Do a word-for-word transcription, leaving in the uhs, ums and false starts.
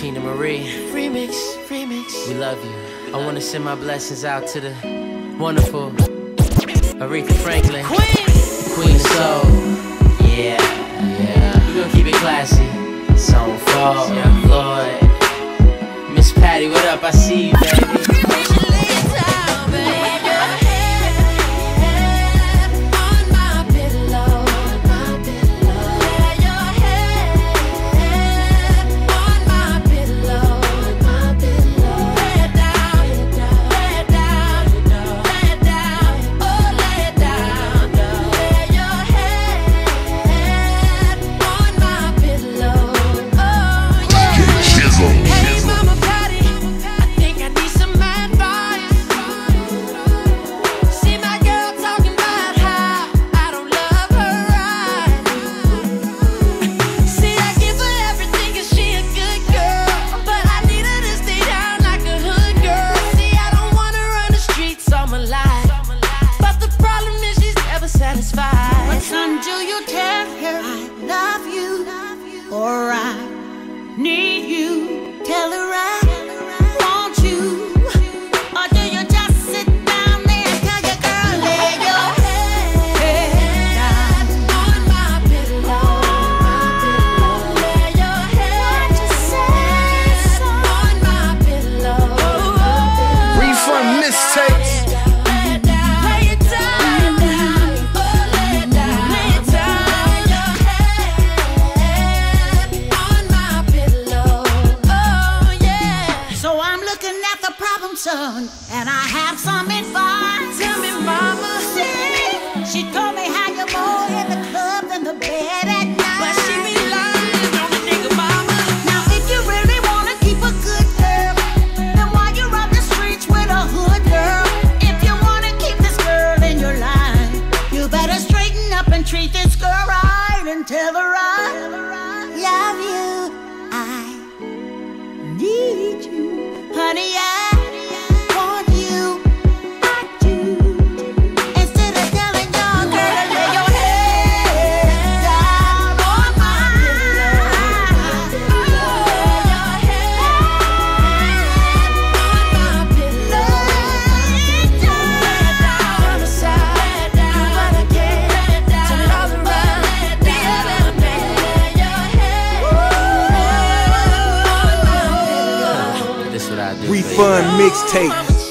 Tina Marie. Remix, remix. We love you. I want to send my blessings out to the wonderful Aretha Franklin, Queen, Queen of Soul. Yeah, yeah. We gonna keep it classy. Song fall, Floyd. Miss Patty, what up? I see you, baby. Or I need you, tell her I want you. Or do you just sit down there and tell your girl, lay your head down on my pillow, lay your head, what you say, on my pillow. Refund mistapes. Son, and I have some advice. Tell me, mama. See, she told me how you're more in the club than the bed at night. But she be lying on the nigga, mama. Now, if you really wanna keep a good girl, then why you run the streets with a hood girl? If you wanna keep this girl in your life, you better straighten up and treat this girl right and tell her I love you, I need you, honey. I Refund mixtape.